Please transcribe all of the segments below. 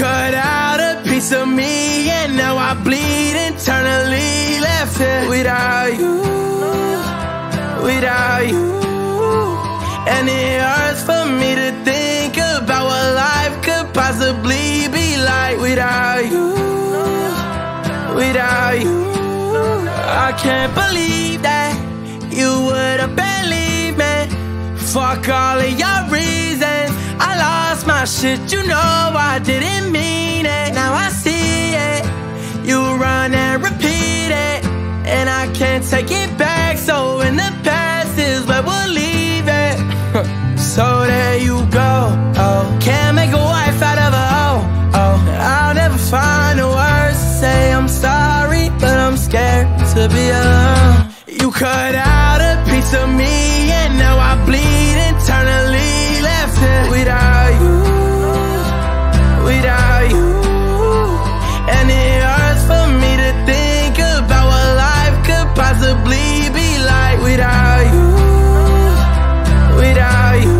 cut out a piece of me, and now I bleed internally. Left here without you, without you. And it hurts for me to think about what life could possibly be like without you, without you. I can't believe that you would've believed me. Fuck all of your reasons, I lost my shit, you know I didn't mean it. Now I see it, you run and repeat it, and I can't take it back. So in the past is where we'll leave it. So there you go, oh. Can't make a wife out of a hoe, oh. I'll never find the words to say I'm sorry, but I'm scared to be alone. You cut out a piece of me, and now I bleed internally. Left here without you, without you. And it hurts for me to think about what life could possibly be like without you, without you.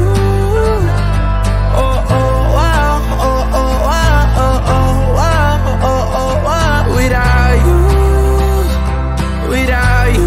Oh, oh, wow, oh, oh, wow, oh, oh, wow, oh, oh, wow. Without you, without you.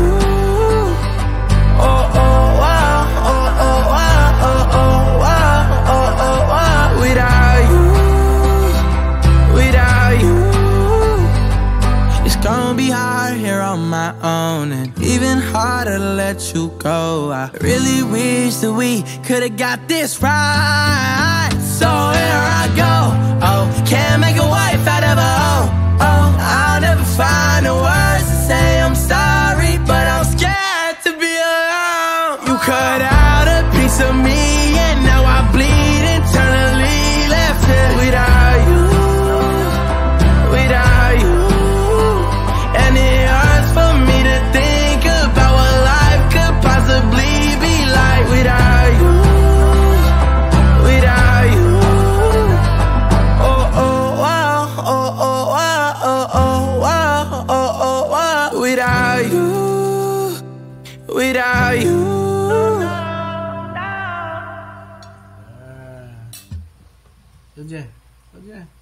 Oh, oh, wow, oh, oh, wow, oh, oh, wow, oh, oh, wow. Without you, without you. It's gonna be hard here on my own, and even harder to let you go. I really wish that we could've got this right. So here I go, oh. Can't make a wife out of a hoe, oh. I'll never find the words to say I'm sorry, but I'm scared to be alone. You cut out a piece of me, and now I bleed internally. Left here without you, without you. And it hurts for me to think about what life could possibly be like without you, without you. Oh, oh, wow, oh, oh, wow, oh, oh, wow, oh, oh, wow. Without you, without you. Good, yeah. Good, yeah.